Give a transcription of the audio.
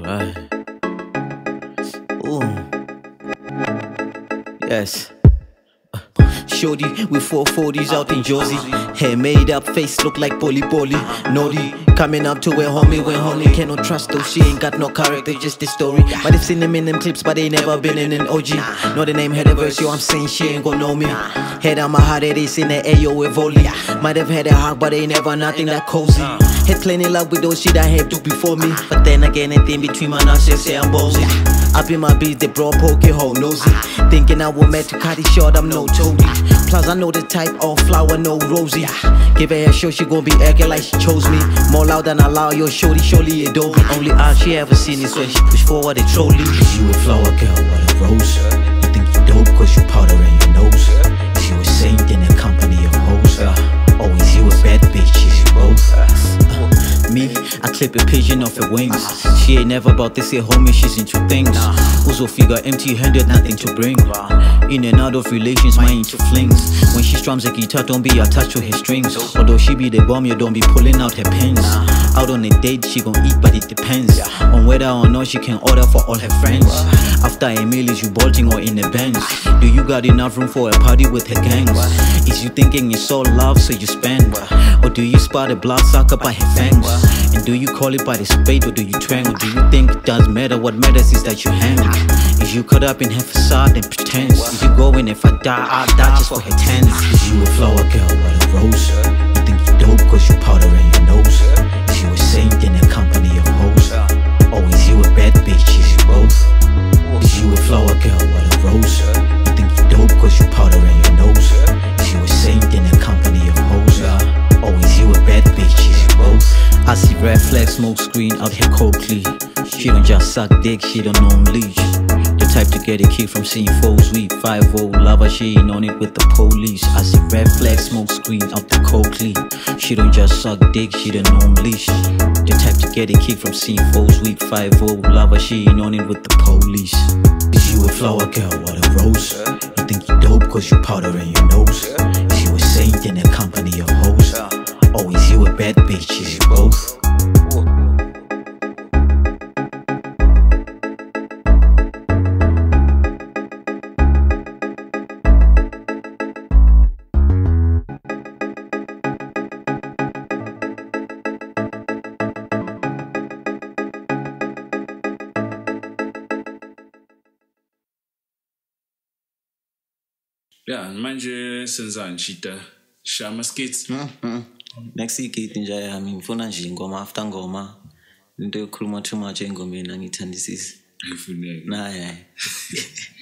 Alright. Ooh. Yes. Shorty with 440s out in Jersey. Hair made up, face look like Poli Poli. Naughty, coming up to where homie when honey. Cannot trust though, she ain't got no character, just the story. But they've seen them in them clips, but they never been in an OG. Know the name, head a verse, yo, I'm saying she ain't gon' know me. Head on my heart, it is in the Ayo with volley. Might have had a hug, but they never nothing that cozy. Had plenty love with those shit I had do before me. But then again, anything between my nuts, say I'm ballsy. Up in my beats, they bro poke hole nosy. Thinking I will met to cut it short, I'm no Toby. Plus I know the type of flower, no rosy. Give her a show, she gon' be acting like she chose me. More loud than I allow, yo, surely Adobe. Only art she ever seen is when she push forward a trolley. You a flower girl, what a rose. You think you dope cause you powder in your nose. Is you a saint in a company of hoes? Always you a bad bitch, is you both? Me, I clip a pigeon off her wings. She ain't never about to say homie, she's into things. Also figure empty-handed, nothing to bring. In and out of relations, my into flings. When she strums a guitar, don't be attached to her strings. Although she be the bomb, you don't be pulling out her pins. Out on a date, she gon' eat, but it depends on whether or not she can order for all her friends. After a meal, is you bolting or in a Benz? Do you got enough room for a party with her gangs? Is you thinking it's all love, so you spend? Or do you spot a bloodsucker by her fangs? And do you call it by the spade, or do you twang? Or do you think it does matter? What matters is that you hang. Is you caught up in her facade and pretense? Is you going if I die, I'll die just for her tens? Is you a flower girl, what a rose. You think you dope cause you powder in your nose. Is you a saint in a company of hoes? Always you a bad bitch, is you both? Is you a flower girl, what a rose. You think you dope cause you powder in your nose. Is you a saint in a company of hoes? Always you a bad bitch, is you both? I see red flag smoke screen out here coldly. She don't just suck dick, she don't know leash. The type to get a kick from seeing foes weep. 5-0 lover, she ain't on it with the police. I see red flag smoke screen out the coldly. She don't just suck dick, she don't know leash. The type to get a kick from seeing foes weep. 5-0 lover, she ain't on it with the police. Is you a flower girl, what a rose. You think you dope cause you powder in your nose. Is you a saint in a company of hoes? Always you a bad bitch, is you both? Ja, manje senza nchita shama skits. Next week nje yami ngifuna nje ingoma after ngoma. Into yokukhuluma too much engomeni angithandisisi. Ayifuneki. Nah, yeah.